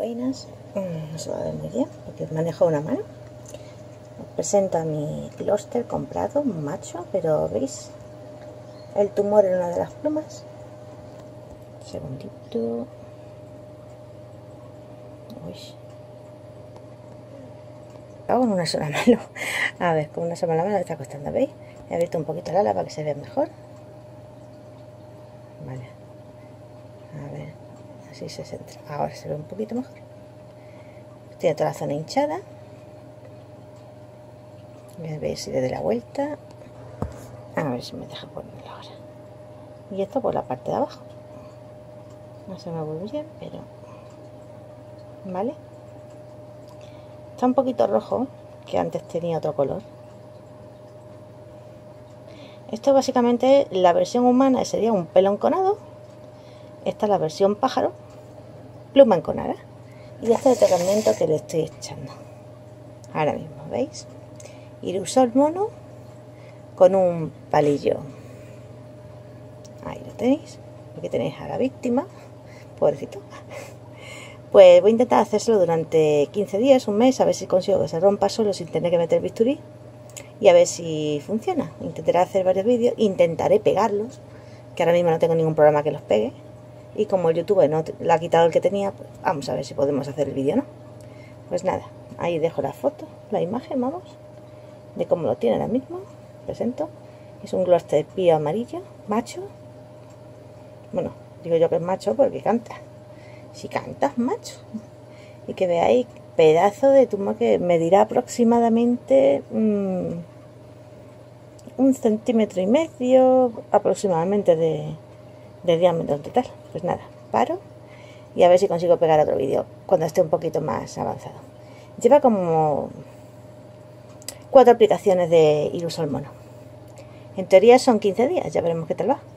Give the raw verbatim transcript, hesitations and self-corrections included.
Buenas, no se va a ver muy bien porque manejo una mano. Os presento a mi Gloster comprado, un macho, pero veis el tumor en una de las plumas. Segundito. Uy. Hago con una sola mano. A ver, con una sola mano me está costando, ¿veis? He abierto un poquito la ala para que se vea mejor. Vale. A ver, así se centra. Ahora se ve un poquito mejor. Tiene toda la zona hinchada. Veis si le doy la vuelta. A ver si me deja ponerlo ahora. Y esto por la parte de abajo. No se me ve muy bien, pero... ¿Vale? Está un poquito rojo, que antes tenía otro color. Esto básicamente, la versión humana sería un pelo enconado. Esta es la versión pájaro, pluma enconada. Y este es el tratamiento que le estoy echando. Ahora mismo, ¿veis? Irusol mono con un palillo. Ahí lo tenéis. Aquí tenéis a la víctima. Pobrecito. Pues voy a intentar hacérselo durante quince días, un mes, a ver si consigo que se rompa solo sin tener que meter bisturí. Y a ver si funciona. Intentaré hacer varios vídeos. Intentaré pegarlos, que ahora mismo no tengo ningún programa que los pegue. Y como el YouTube no le ha quitado el que tenía, pues vamos a ver si podemos hacer el vídeo, ¿no? Pues nada, ahí dejo la foto, la imagen, vamos, de cómo lo tiene ahora mismo. Presento. Es un Gloster pío amarillo, macho. Bueno, digo yo que es macho porque canta. Si cantas, macho. Y que veáis pedazo de tumor que medirá aproximadamente mmm, un centímetro y medio aproximadamente de, de diámetro en total. Pues nada, paro y a ver si consigo pegar otro vídeo cuando esté un poquito más avanzado. Lleva como cuatro aplicaciones de Irusol mono. En teoría son quince días, ya veremos qué tal va.